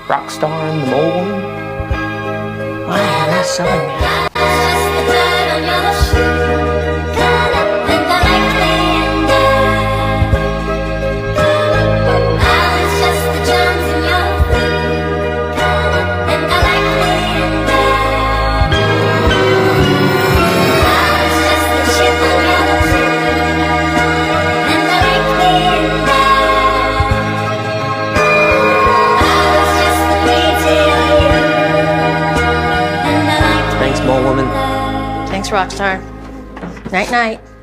rock star and the mole woman. Why am I so mad? Thanks, mole woman. Thanks, Rockstar. Night-night.